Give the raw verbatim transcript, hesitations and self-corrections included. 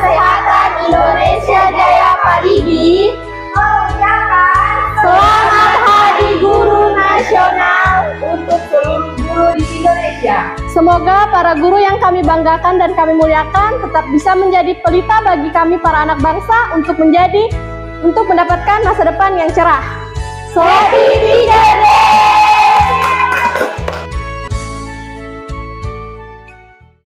Kesehatan Indonesia Jaya Parigi mengucapkan Selamat Hari Guru Nasional untuk seluruh guru di Indonesia. Semoga para guru yang kami banggakan dan kami muliakan tetap bisa menjadi pelita bagi kami para anak bangsa untuk menjadi untuk mendapatkan masa depan yang cerah. Happy Teacher Day!